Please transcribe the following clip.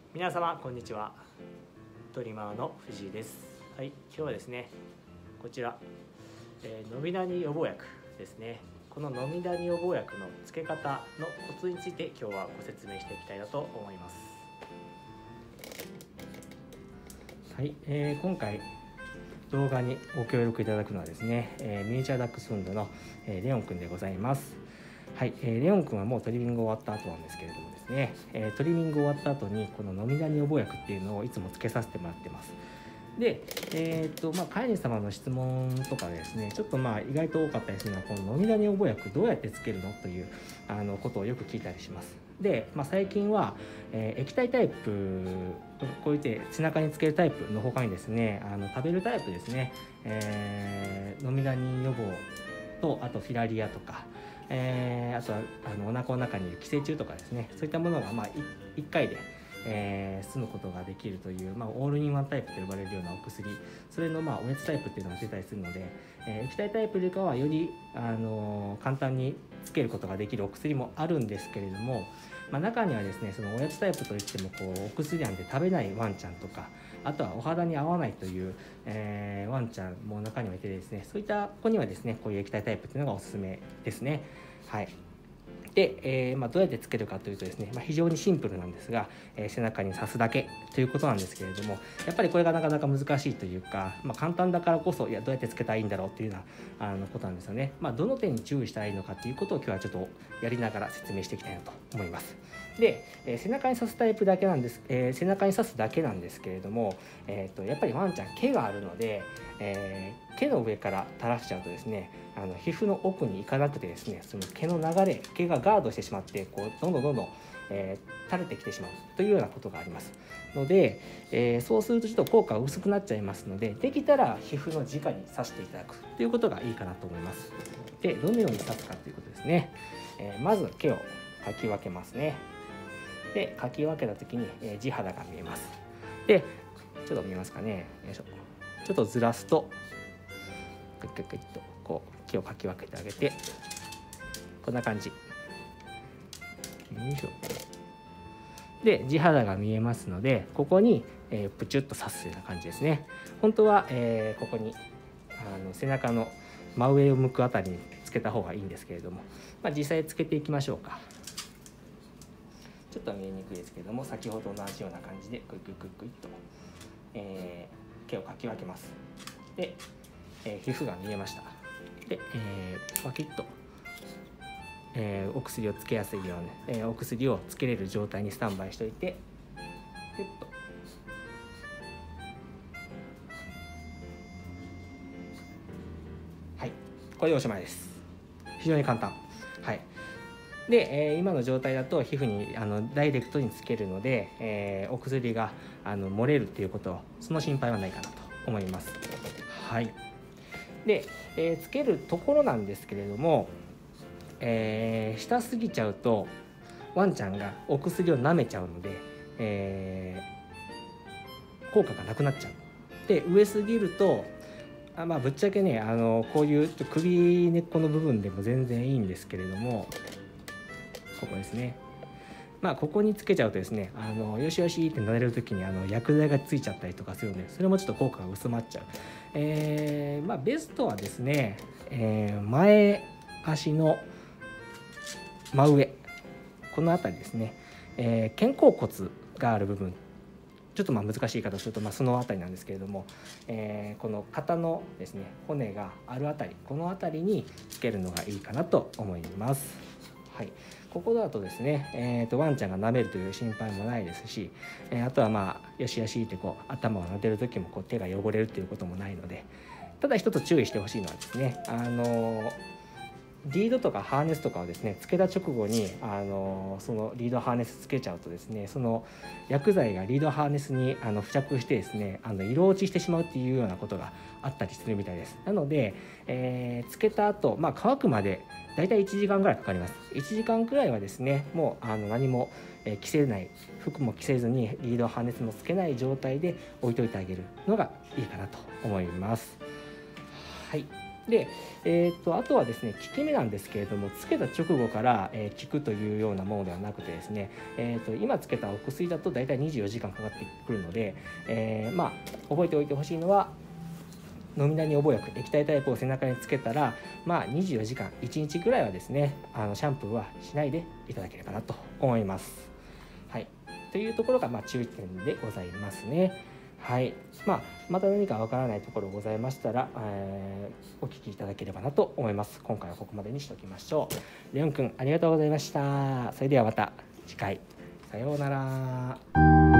皆様こんにちは。トリマーの藤井です。はい、今日はですねこちら、飲みダニ予防薬ですね。この飲みダニ予防薬の付け方のコツについて今日はご説明していきたいなと思います。はい、今回動画にご協力いただくのはですね、ミニチュアダックスフンドの、レオンくんでございます。はい、レオンくんはもうトリミング終わった後なんですけれどもですね、トリミング終わった後にこの飲みダニ予防薬っていうのをいつもつけさせてもらってます。で、飼い主様の質問とかですね、ちょっと意外と多かったりするのは、この飲みダニ予防薬どうやってつけるのということをよく聞いたりします。で、最近は、液体タイプ、こういって背中につけるタイプの他にですね、食べるタイプですね、飲みダニ予防と、あとフィラリアとか、あとはお腹の中にいる寄生虫とかですね、そういったものが1回で済むことができるという、オールインワンタイプと呼ばれるようなお薬、それのおやつタイプっていうのが出たりするので、液体タイプよりかはより簡単につけることができるお薬もあるんですけれども、中にはですね、そのおやつタイプといってもお薬なんで食べないワンちゃんとか、あとはお肌に合わないという、ワンちゃんも中にはいてですね、そういった子にはですね、こういう液体タイプっていうのがおすすめですね。はい。で、どうやってつけるかというとですね、非常にシンプルなんですが、背中に刺すだけということなんですけれども、やっぱりこれがなかなか難しいというか、簡単だからこそ、どうやってつけたらいいんだろうっていうようなことなんですよね。どの点に注意したらいいのかということを今日はちょっとやりながら説明していきたいなと思います。で、背中に刺すタイプだけなんです、背中に刺すだけなんですけれども、やっぱりワンちゃん毛があるので、毛の上から垂らしちゃうとですね、皮膚の奥に行かなくてですね、その毛の流れ、毛がガードしてしまってどんどん垂れてきてしまうというようなことがありますので、そうするとちょっと効果が薄くなっちゃいますので、できたら皮膚の直に刺していただくということがいいかなと思います。で、どのように刺すかということですね。まず毛をかき分けますね。で、かき分けた時に、地肌が見えます。で、ちょっと見えますかね。よいしょ。ちょっとずらすとクイックイックイッと毛をかき分けてあげて、こんな感じ。よいしょ。で、地肌が見えますので、ここに、プチュッと刺すような感じですね。本当は、ここに背中の真上を向くあたりにつけた方がいいんですけれども、実際つけていきましょうか。ちょっと見えにくいですけれども、先ほどと同じような感じでクイックイックイックイッと、毛をかき分けます。で、皮膚が見えました。で、パキッと、お薬をつけやすいように、お薬をつけれる状態にスタンバイしておいて、ピュッとはい、これでおしまいです。非常に簡単。はい。で、今の状態だと皮膚にダイレクトにつけるので、お薬が漏れるっていうことその心配はないかなと思います。はい。で、つけるところなんですけれども、下すぎちゃうとワンちゃんがお薬を舐めちゃうので、効果がなくなっちゃう。で、上すぎるとぶっちゃけね、こういう首根っこの部分でも全然いいんですけれども、ここですね。ここにつけちゃうとですね、よしよしって撫でる時に薬剤がついちゃったりとかするので、それもちょっと効果が薄まっちゃう。ベストはですね、前足の真上、この辺りですね、肩甲骨がある部分、ちょっと難しい言い方をすると、その辺りなんですけれども、この肩のですね、骨がある辺り、この辺りにつけるのがいいかなと思います。はい、ここだとですね、ワンちゃんが舐めるという心配もないですし、あとはよしよしって頭を撫でる時も手が汚れるということもないので、ただ一つ注意してほしいのはですね、リードとかハーネスとかをですね、つけた直後にそのリードハーネスつけちゃうとですね、その薬剤がリードハーネスに付着してですね、色落ちしてしまうっていうようなことがあったりするみたいです。なので、つけた後、乾くまでだいたい1時間ぐらいかかります。1時間くらいはですね、もう何も着せない、服も着せずにリードハーネスもつけない状態で置いといてあげるのがいいかなと思います。はい。 で、あとはですね、効き目なんですけれども、つけた直後から、効くというようなものではなくてですね、今つけたお薬だと大体24時間かかってくるので、覚えておいてほしいのは、飲みダニ予防薬液体タイプを背中につけたら、24時間1日ぐらいはですね、シャンプーはしないでいただければなと思います。はい、というところが注意点でございますね。はい、また何かわからないところございましたら、お聞きいただければなと思います。今回はここまでにしておきましょう。レオンくんありがとうございました。それではまた次回、さようなら。